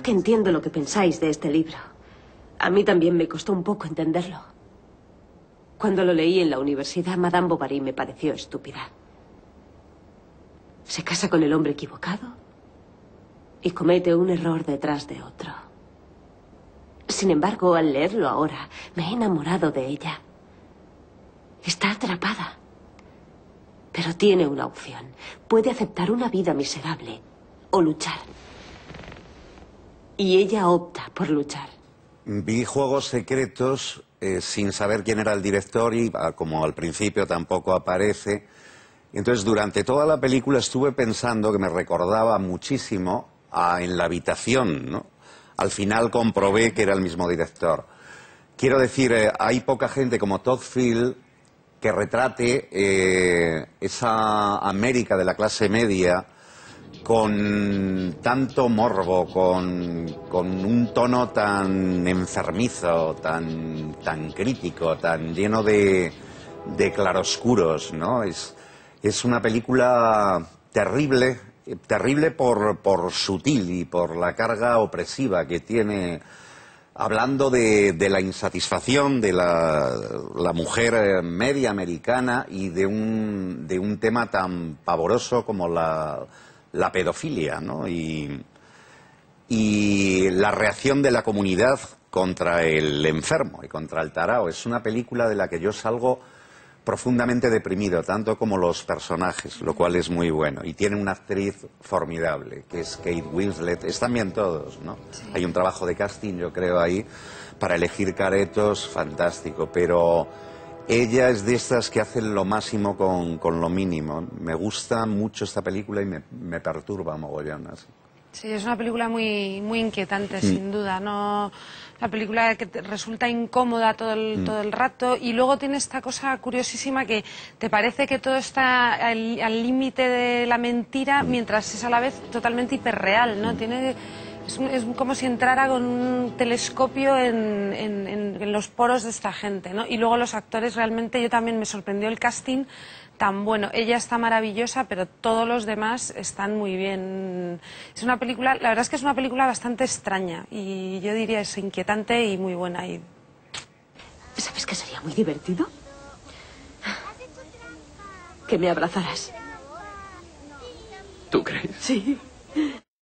Creo que entiendo lo que pensáis de este libro. A mí también me costó un poco entenderlo. Cuando lo leí en la universidad, Madame Bovary me pareció estúpida. Se casa con el hombre equivocado y comete un error detrás de otro. Sin embargo, al leerlo ahora, me he enamorado de ella. Está atrapada. Pero tiene una opción. Puede aceptar una vida miserable o luchar. Y ella opta por luchar. Vi Juegos Secretos sin saber quién era el director y como al principio tampoco aparece. Entonces durante toda la película estuve pensando que me recordaba muchísimo a En la habitación, ¿no? Al final comprobé que era el mismo director. Quiero decir, hay poca gente como Todd Field que retrate esa América de la clase media con tanto morbo, con un tono tan enfermizo, tan crítico, tan lleno de claroscuros, ¿no? Es una película terrible, terrible por sutil y por la carga opresiva que tiene, hablando de la insatisfacción de la mujer media americana y de un tema tan pavoroso como la pedofilia, ¿no? Y la reacción de la comunidad contra el enfermo y contra el tarao. Es una película de la que yo salgo profundamente deprimido, tanto como los personajes, lo cual es muy bueno. Y tiene una actriz formidable, que es Kate Winslet. Están bien todos, ¿no? Sí. Hay un trabajo de casting, yo creo, ahí, para elegir caretos, fantástico. Pero ella es de estas que hacen lo máximo con lo mínimo. Me gusta mucho esta película y me perturba mogollón. Así. Sí, es una película muy inquietante, sin duda. No, una película que te resulta incómoda todo el rato, y luego tiene esta cosa curiosísima que te parece que todo está al límite de la mentira, mientras es a la vez totalmente hiperreal, ¿no? Es como si entrara con un telescopio en los poros de esta gente, ¿no? Y luego los actores, realmente yo también me sorprendió el casting tan bueno. Ella está maravillosa, pero todos los demás están muy bien. Es una película, la verdad es que es una película bastante extraña y yo diría es inquietante y muy buena. ¿Sabes qué sería muy divertido? Que me abrazaras. ¿Tú crees? Sí.